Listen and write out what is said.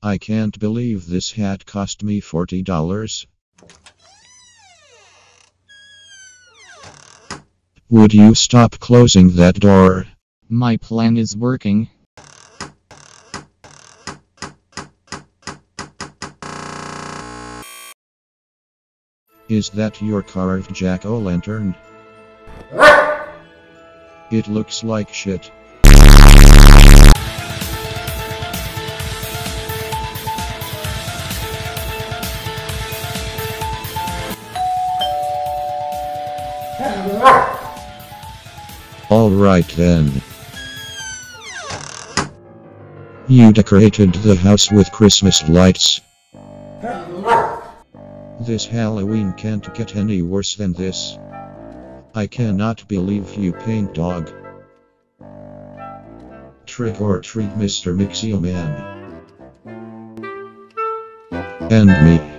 I can't believe this hat cost me $40. Would you stop closing that door? My plan is working. Is that your carved jack-o'-lantern? It looks like shit. Alright then. You decorated the house with Christmas lights. This Halloween can't get any worse than this. I cannot believe you paint dog. Trick or treat, Mr. Mixio Man. And me.